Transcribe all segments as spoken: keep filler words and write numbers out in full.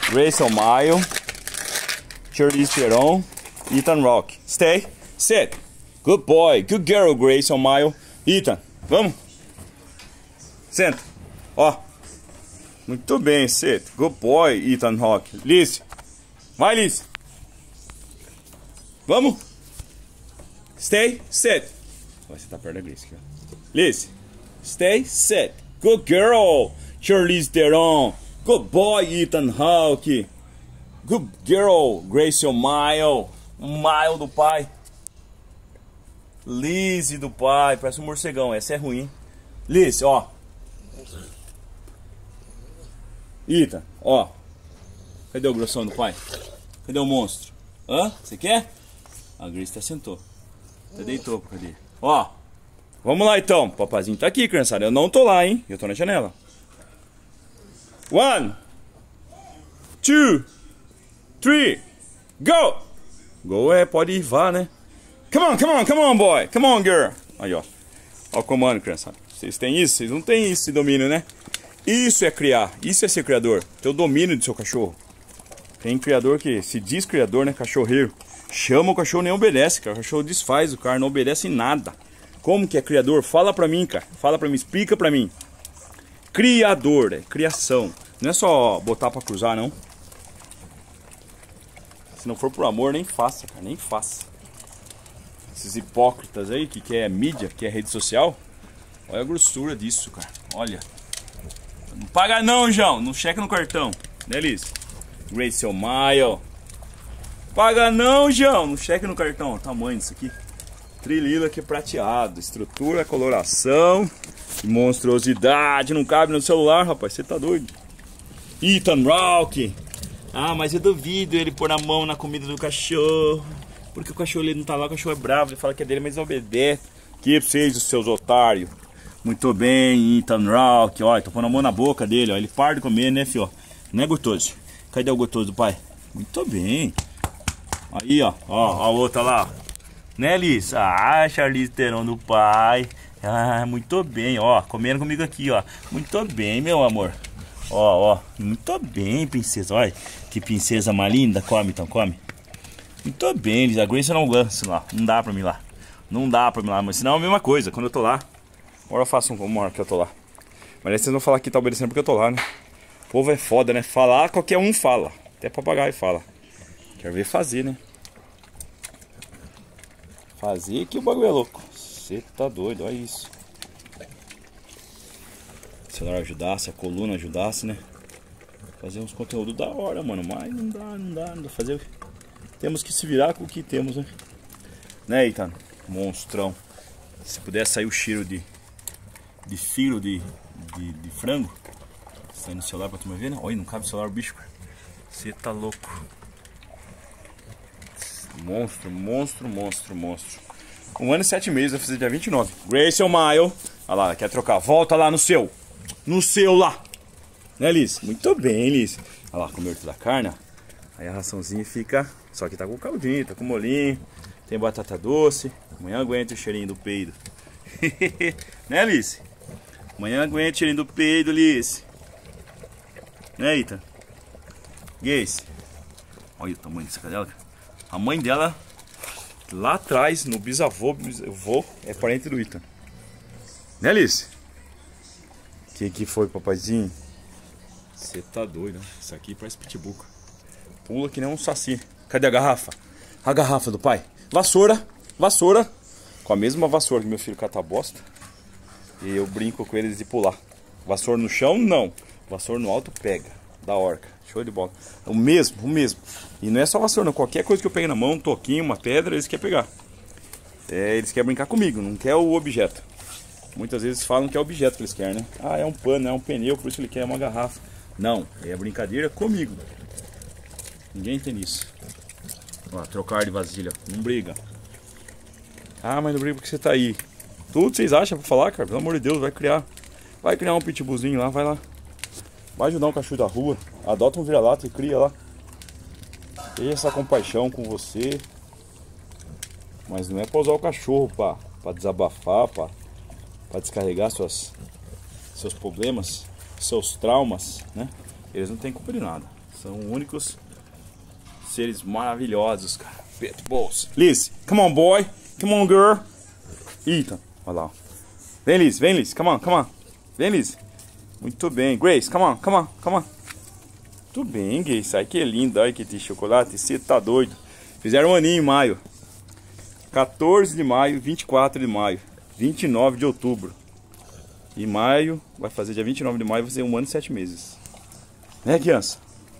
Grayson Maio, Charlize Theron, Ethan Rock. Stay, sit. Good boy, good girl, Grayson Maio. Ethan, vamos. Senta. Ó. Muito bem, sit. Good boy, Ethan Rock. Liz. Vai, Liz. Vamos. Stay, sit. Vai sentar perto da Grace aqui, ó. Liz. Stay, sit. Good girl, Charlize Theron. Good boy, Ethan Hawke. Good girl, Grayson Maio. Maio do pai. Liz do pai. Parece um morcegão. Essa é ruim, hein? Liz, ó. Ethan, ó. Cadê o grossão do pai? Cadê o monstro? Hã? Você quer? A Grace tá sentou. Até deitou, cadê? Ó. Vamos lá então. O papazinho tá aqui, criançada. Eu não tô lá, hein? Eu tô na janela. One. Two. Three. Go! Go é, pode ir, vá, né? Come on, come on, come on, boy. Come on, girl. Aí, ó. Ó o comando, criançada. Vocês têm isso? Vocês não têm isso, esse domínio, né? Isso é criar. Isso é ser criador. Ter o domínio do seu cachorro. Tem criador que se diz criador, né? Cachorreiro. Chama o cachorro, nem obedece, cara. O cachorro desfaz o cara, não obedece em nada. Como que é criador? Fala pra mim, cara. Fala pra mim, explica pra mim. Criador, é criação. Não é só botar pra cruzar, não. Se não for por amor, nem faça, cara. Nem faça. Esses hipócritas aí que quer mídia, que é rede social. Olha a grossura disso, cara. Olha. Não paga não, João. Não checa no cartão. Né, Liz? Grayson Maio. Paga não, João. Não cheque no cartão. O tamanho disso aqui. Trilila que é prateado. Estrutura, coloração. Monstruosidade. Não cabe no celular, rapaz. Você tá doido? Ethan Rock. Ah, mas eu duvido ele pôr a mão na comida do cachorro. Porque o cachorro ele não tá lá, o cachorro é bravo. Ele fala que é dele, mas obedece. Que vocês, os seus otários. Muito bem, Ethan Rock. Olha, tô pondo a mão na boca dele, ó. Ele para de comer, né, fio? Não é gostoso. Cadê o gostoso do pai? Muito bem. Aí, ó. Ó, a outra lá. Né, Liz? Ah, Charlize Theron do pai. Ah, muito bem, ó. Comendo comigo aqui, ó. Muito bem, meu amor. Ó, ó. Muito bem, princesa. Olha, que princesa mais linda. Come, então, come. Muito bem, Liz. A Grace não gosta lá. Não dá pra mim lá. Não dá pra mim lá. Mas senão é a mesma coisa. Quando eu tô lá. Agora eu faço um, uma hora que eu tô lá. Mas aí vocês vão falar que tá obedecendo porque eu tô lá, né? O povo é foda, né? Falar, qualquer um fala. Até papagaio fala. Quero ver fazer, né? Fazer que o bagulho é louco. Você tá doido, olha isso. Se o celular ajudasse, a coluna ajudasse, né? Fazer uns conteúdos da hora, mano. Mas não dá, não dá, não dá. Fazer... Temos que se virar com o que temos, né? Né, Ethan? Monstrão. Se pudesse sair o cheiro de... De filo de... De, de frango. Sai no celular pra tu ver, né? Olha, não cabe o celular, o bicho, cara. Você tá louco. Monstro, monstro, monstro, monstro. Um ano e sete meses, vai fazer dia vinte e nove. Grayson Maio. Olha lá, quer trocar. Volta lá no seu. No seu lá. Né, Liz? Muito bem, Liz. Olha lá, comeu toda a carne. Aí a raçãozinha fica... Só que tá com caldinho, tá com molinho. Tem batata doce. Amanhã aguenta o cheirinho do peido. Né, Liz? Amanhã aguenta o cheirinho do peido, Liz. Né, Ethan? Gays. Olha o tamanho dessa cadela. A mãe dela, lá atrás, no bisavô, bisavô é parente do Ethan. Né, Liz? Que que foi, papaizinho? Você tá doido, né? Isso aqui parece pitbull. Pula que nem um saci. Cadê a garrafa? A garrafa do pai. Vassoura, vassoura. Com a mesma vassoura que meu filho cata bosta. E eu brinco com eles de pular. Vassoura no chão, não. Vassoura no alto, pega. Da orca. Show de bola. O mesmo, o mesmo. E não é só vassoura, não. Qualquer coisa que eu pegue na mão, um toquinho, uma pedra, eles querem pegar. É, eles querem brincar comigo, não quer o objeto. Muitas vezes falam que é o objeto que eles querem, né? Ah, é um pano, é um pneu, por isso ele quer uma garrafa. Não, é brincadeira comigo. Ninguém entende isso. Ó, trocar de vasilha. Não briga. Ah, mas não briga porque você tá aí. Tudo vocês acham pra falar, cara? Pelo amor de Deus, vai criar. Vai criar um pitbullzinho lá, vai lá. Vai ajudar um cachorro da rua. Adota um vira-lata e cria lá. Tenha essa compaixão com você. Mas não é pra usar o cachorro pra, pra desabafar, pra, pra descarregar suas, seus problemas, seus traumas, né? Eles não têm culpa de nada. São únicos seres maravilhosos, cara. Pitbulls. Liz, come on, boy. Come on, girl. Ethan, olha lá. Vem, Liz, vem, Liz. Come on, come on. Vem, Liz. Muito bem. Grace, come on, come on, come on. Muito bem, Grace. Ai, que lindo. Olha que de chocolate. Você tá doido. Fizeram um aninho em maio. quatorze de maio, vinte e quatro de maio, vinte e nove de outubro. E maio, vai fazer dia vinte e nove de maio, vai fazer um ano e sete meses. Né, criança?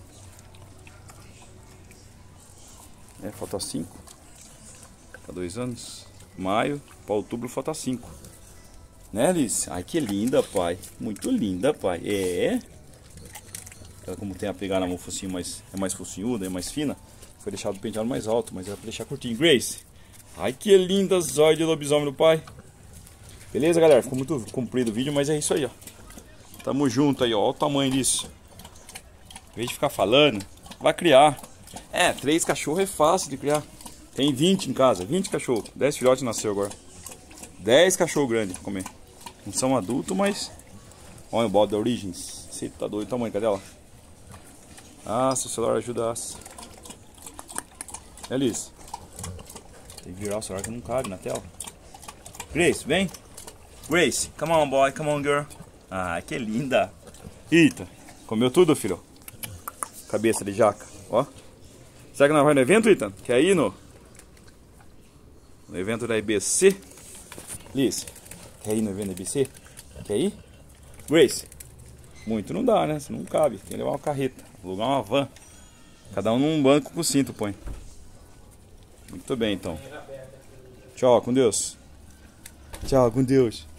É, falta cinco. Tá dois anos. Maio, para outubro falta cinco. Né, Alice? Ai, que linda, pai. Muito linda, pai. É. Ela, como tem a pegada no focinho mais, é mais focinhuda, é mais fina, foi deixado o penteado mais alto, mas era pra deixar curtinho. Grace. Ai, que linda zóio de lobisomem do pai. Beleza, galera? Ficou muito comprido o vídeo, mas é isso aí, ó. Tamo junto aí, ó. Olha o tamanho disso. Em vez de ficar falando, vai criar. É, três cachorros é fácil de criar. Tem vinte em casa, vinte cachorros. dez filhotes nasceu agora. dez cachorros grandes pra comer. Não são adultos, mas... Olha o bode da Origins. Você tá doido, o tamanho, cadê ela? Ah, seu celular ajuda. É, Liz. Tem que virar o celular que não cabe na tela. Grace, vem. Grace, come on, boy, come on, girl. Ah, que linda. Eita, comeu tudo, filho? Cabeça de jaca, ó. Será que nós vamos no evento, Ethan? Quer ir no... No evento da I B C? Liz, quer ir no evento da I B C? Quer ir? Grace, muito não dá, né? Você não cabe, tem que levar uma carreta, alugar uma van. Cada um num banco com cinto, põe. Muito bem, então. Tchau, com Deus. Tchau, com Deus.